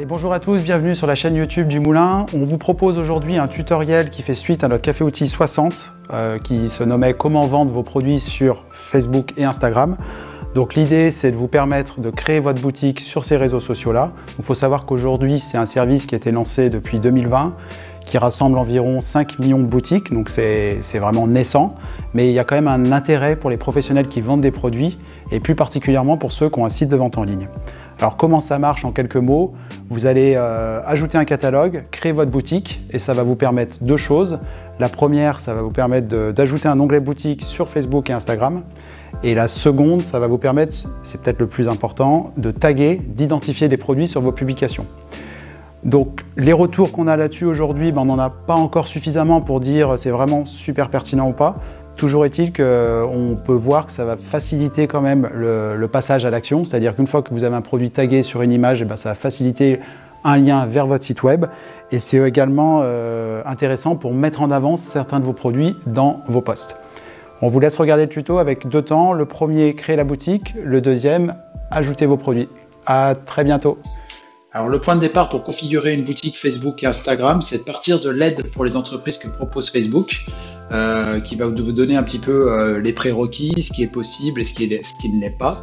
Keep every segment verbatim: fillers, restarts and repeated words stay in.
Bonjour à tous, bienvenue sur la chaîne YouTube du Moulin. On vous propose aujourd'hui un tutoriel qui fait suite à notre Café Outil soixante euh, qui se nommait Comment vendre vos produits sur Facebook et Instagram. Donc l'idée, c'est de vous permettre de créer votre boutique sur ces réseaux sociaux-là. Il faut savoir qu'aujourd'hui, c'est un service qui a été lancé depuis deux mille vingt, qui rassemble environ cinq millions de boutiques, donc c'est vraiment naissant. Mais il y a quand même un intérêt pour les professionnels qui vendent des produits, et plus particulièrement pour ceux qui ont un site de vente en ligne. Alors comment ça marche en quelques mots? Vous allez euh, ajouter un catalogue, créer votre boutique, et ça va vous permettre deux choses. La première, ça va vous permettre d'ajouter un onglet boutique sur Facebook et Instagram. Et la seconde, ça va vous permettre, c'est peut-être le plus important, de taguer, d'identifier des produits sur vos publications. Donc les retours qu'on a là-dessus aujourd'hui, ben, on n'en a pas encore suffisamment pour dire c'est vraiment super pertinent ou pas. Toujours est-il qu'on peut voir que ça va faciliter quand même le, le passage à l'action, c'est-à-dire qu'une fois que vous avez un produit tagué sur une image, et ben, ça va faciliter un lien vers votre site web. Et c'est également euh, intéressant pour mettre en avant certains de vos produits dans vos posts. On vous laisse regarder le tuto avec deux temps. Le premier, créer la boutique. Le deuxième, ajouter vos produits. À très bientôt. Alors le point de départ pour configurer une boutique Facebook et Instagram, c'est de partir de l'aide pour les entreprises que propose Facebook, euh, qui va vous donner un petit peu euh, les prérequis, ce qui est possible et ce qui, est, ce qui ne l'est pas.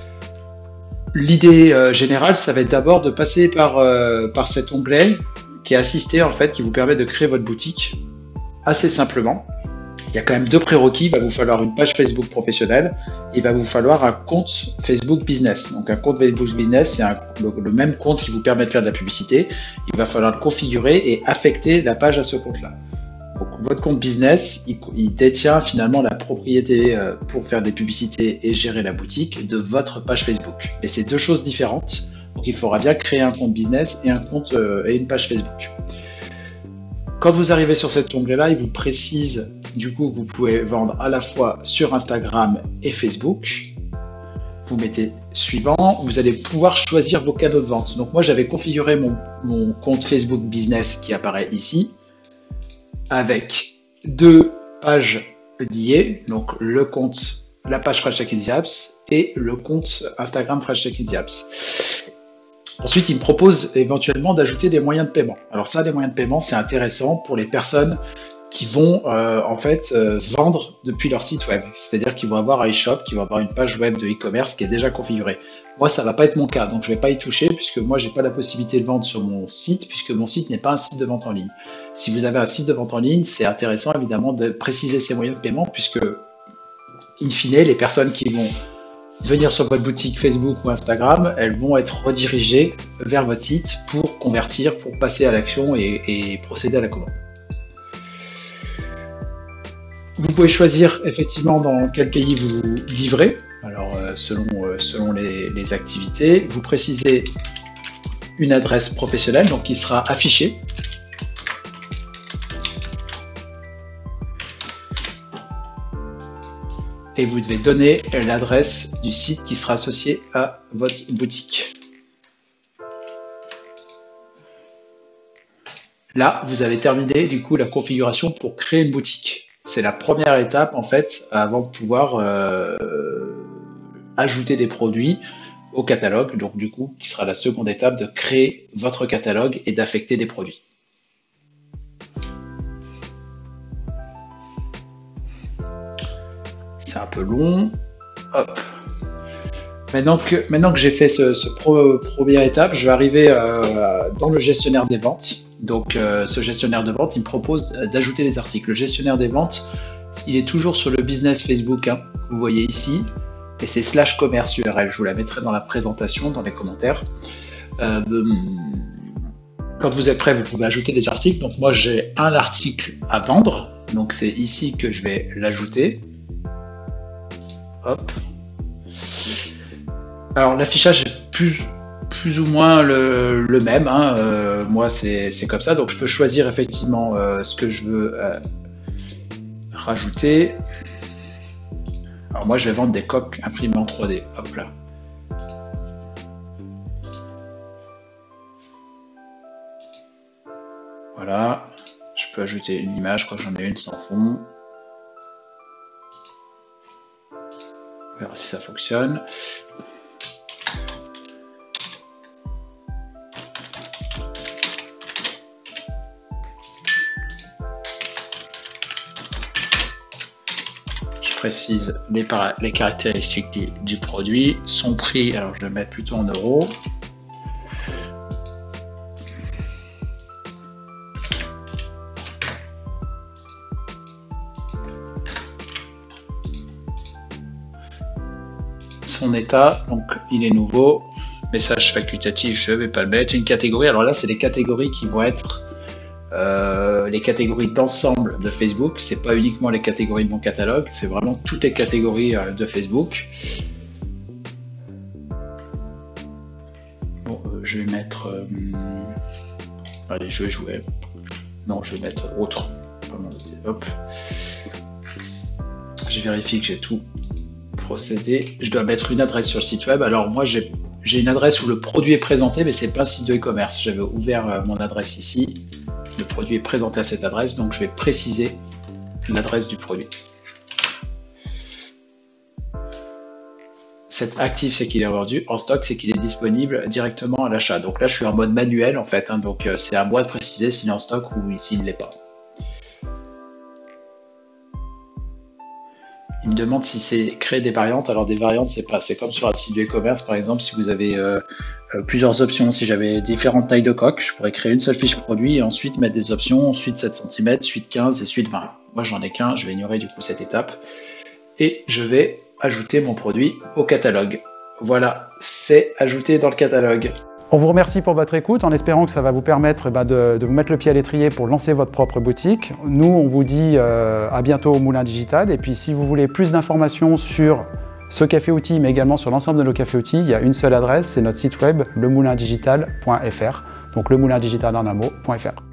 L'idée euh, générale, ça va être d'abord de passer par, euh, par cet onglet qui est assisté en fait, qui vous permet de créer votre boutique assez simplement. Il y a quand même deux prérequis, il va vous falloir une page Facebook professionnelle et il va vous falloir un compte Facebook Business. Donc un compte Facebook Business, c'est le, le même compte qui vous permet de faire de la publicité. Il va falloir le configurer et affecter la page à ce compte-là. Donc votre compte Business, il, il détient finalement la propriété euh, pour faire des publicités et gérer la boutique de votre page Facebook. Et c'est deux choses différentes. Donc il faudra bien créer un compte Business et un compte euh, et une page Facebook. Quand vous arrivez sur cet onglet-là, il vous précise du coup que vous pouvez vendre à la fois sur Instagram et Facebook. Vous mettez suivant, vous allez pouvoir choisir vos canaux de vente. Donc moi j'avais configuré mon, mon compte Facebook Business qui apparaît ici avec deux pages liées, donc le compte, la page Fresh Tech Easy Apps et le compte Instagram Fresh Tech Easy Apps. Ensuite, il me propose éventuellement d'ajouter des moyens de paiement. Alors ça, des moyens de paiement, c'est intéressant pour les personnes qui vont euh, en fait euh, vendre depuis leur site web. C'est-à-dire qu'ils vont avoir un e-shop, qui vont avoir une page web de e-commerce qui est déjà configurée. Moi, ça va pas être mon cas, donc je vais pas y toucher puisque moi, j'ai pas la possibilité de vendre sur mon site puisque mon site n'est pas un site de vente en ligne. Si vous avez un site de vente en ligne, c'est intéressant évidemment de préciser ces moyens de paiement puisque, in fine, les personnes qui vont venir sur votre boutique Facebook ou Instagram, elles vont être redirigées vers votre site pour convertir, pour passer à l'action et, et procéder à la commande. Vous pouvez choisir effectivement dans quel pays vous livrez, alors euh, selon, euh, selon les, les activités. Vous précisez une adresse professionnelle, donc qui sera affichée. Et vous devez donner l'adresse du site qui sera associé à votre boutique. Là, vous avez terminé du coup la configuration pour créer une boutique. C'est la première étape en fait avant de pouvoir euh, ajouter des produits au catalogue. Donc du coup, qui sera la seconde étape de créer votre catalogue et d'affecter des produits. C'est un peu long. Hop. Maintenant que, maintenant que j'ai fait ce, ce pro, première étape, je vais arriver euh, dans le gestionnaire des ventes. Donc euh, ce gestionnaire de vente, il me propose d'ajouter les articles. Le gestionnaire des ventes, il est toujours sur le business Facebook. Hein, vous voyez ici. Et c'est slash commerce U R L. Je vous la mettrai dans la présentation, dans les commentaires. Euh, quand vous êtes prêt, vous pouvez ajouter des articles. Donc moi, j'ai un article à vendre. Donc c'est ici que je vais l'ajouter. Hop. Alors l'affichage est plus, plus ou moins le, le même, hein. euh, moi c'est comme ça, donc je peux choisir effectivement euh, ce que je veux euh, rajouter. Alors moi je vais vendre des coques imprimées en trois D, hop là. Voilà, je peux ajouter une image, je crois que j'en ai une sans fond. On verra si ça fonctionne. précise les, les caractéristiques du, du produit. Son prix, alors je vais le mettre plutôt en euros. Son état, donc il est nouveau. Message facultatif, je ne vais pas le mettre. Une catégorie, alors là c'est des catégories qui vont être euh, les catégories d'ensemble de Facebook. C'est pas uniquement les catégories de mon catalogue, c'est vraiment toutes les catégories euh, de Facebook. Bon, euh, je vais mettre. Euh, allez, je vais jouer. Non, je vais mettre autre. Hop. Je vérifie que j'ai tout procédé. Je dois mettre une adresse sur le site web. Alors moi j'ai j'ai une adresse où le produit est présenté, mais c'est pas un site de e-commerce. J'avais ouvert euh, mon adresse ici. Le produit est présenté à cette adresse, donc je vais préciser l'adresse du produit. Cet actif, c'est qu'il est vendu. En stock, c'est qu'il est disponible directement à l'achat. Donc là, je suis en mode manuel en fait. Hein, donc euh, c'est à moi de préciser s'il est en stock ou s'il ne l'est pas. Il me demande si c'est créer des variantes. Alors des variantes, c'est pas, c'est comme sur un site de e-commerce par exemple. Si vous avez euh, euh, plusieurs options, si j'avais différentes tailles de coque, je pourrais créer une seule fiche produit et ensuite mettre des options, suite sept centimètres, suite quinze et suite vingt. Moi j'en ai qu'un, je vais ignorer du coup cette étape et je vais ajouter mon produit au catalogue. Voilà, c'est ajouté dans le catalogue. On vous remercie pour votre écoute en espérant que ça va vous permettre eh ben, de, de vous mettre le pied à l'étrier pour lancer votre propre boutique. Nous, on vous dit euh, à bientôt au Moulin Digital. Et puis, si vous voulez plus d'informations sur ce café outil, mais également sur l'ensemble de nos cafés outils, il y a une seule adresse, c'est notre site web, le moulin digital point F R. Donc, le moulin digital en un mot, .fr.